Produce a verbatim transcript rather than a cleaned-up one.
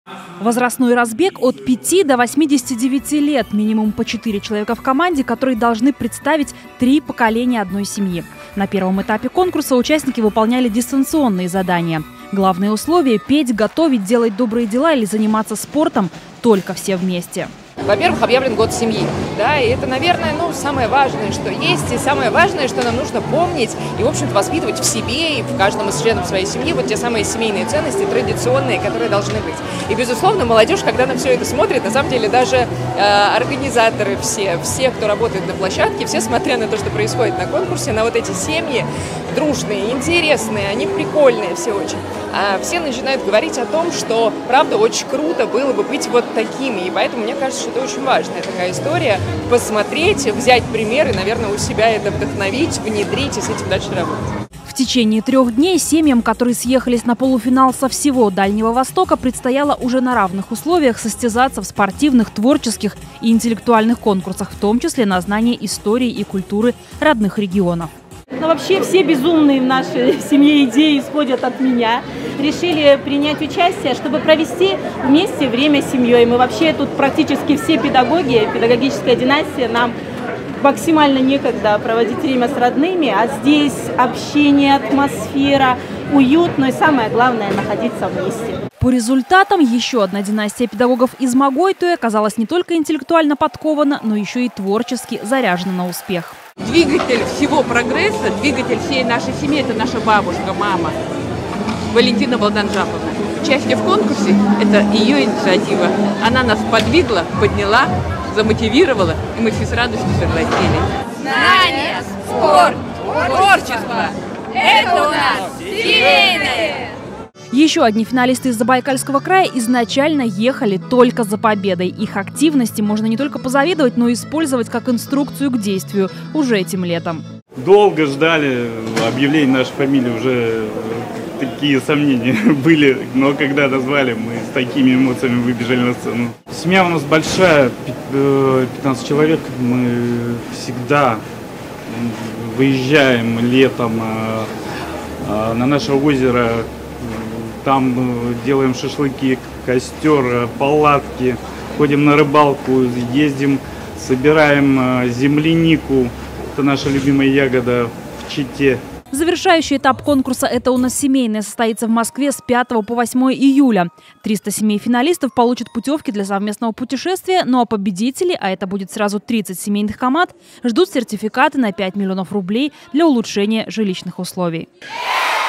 Возрастной разбег от пяти до восьмидесяти девяти лет. Минимум по четыре человека в команде, которые должны представить три поколения одной семьи. На первом этапе конкурса участники выполняли дистанционные задания. Главные условия – петь, готовить, делать добрые дела или заниматься спортом только все вместе. Во-первых, объявлен год семьи, да, и это, наверное, ну, самое важное, что есть, и самое важное, что нам нужно помнить и, в общем-то, воспитывать в себе и в каждом из членов своей семьи вот те самые семейные ценности, традиционные, которые должны быть. И, безусловно, молодежь, когда на все это смотрит, на самом деле даже э, организаторы все, все, кто работает на площадке, все, смотря на то, что происходит на конкурсе, на вот эти семьи дружные, интересные, они прикольные все очень, а все начинают говорить о том, что, правда, очень круто было бы быть вот такими, и поэтому мне кажется, что это очень важная такая история, посмотреть, взять пример и, наверное, у себя это вдохновить, внедрить и с этим дальше работать. В течение трех дней семьям, которые съехались на полуфинал со всего Дальнего Востока, предстояло уже на равных условиях состязаться в спортивных, творческих и интеллектуальных конкурсах, в том числе на знание истории и культуры родных регионов. Но вообще все безумные в нашей семье идеи исходят от меня. Решили принять участие, чтобы провести вместе время с семьей. Мы вообще тут практически все педагоги, педагогическая династия, нам максимально некогда проводить время с родными, а здесь общение, атмосфера, уют, но и самое главное – находиться вместе. По результатам еще одна династия педагогов из Могойтуя оказалась не только интеллектуально подкована, но еще и творчески заряжена на успех. Двигатель всего прогресса, двигатель всей нашей семьи – это наша бабушка, мама Валентина Балданжаповна. Участие в конкурсе – это ее инициатива. Она нас подвигла, подняла, замотивировала, и мы все с радостью согласились. Знание, спорт, творчество – это у нас семейное! Еще одни финалисты из Забайкальского края изначально ехали только за победой. Их активности можно не только позавидовать, но и использовать как инструкцию к действию уже этим летом. Долго ждали объявления нашей фамилии, уже такие сомнения были, но когда назвали, мы с такими эмоциями выбежали на сцену. Семья у нас большая, пятнадцать человек, мы всегда выезжаем летом на наше озеро. Там делаем шашлыки, костер, палатки, ходим на рыбалку, ездим, собираем землянику. Это наша любимая ягода в Чите. Завершающий этап конкурса «Это у нас семейное» состоится в Москве с пятого по восьмое июля. триста семей финалистов получат путевки для совместного путешествия, ну а победители, а это будет сразу тридцать семейных команд, ждут сертификаты на пять миллионов рублей для улучшения жилищных условий.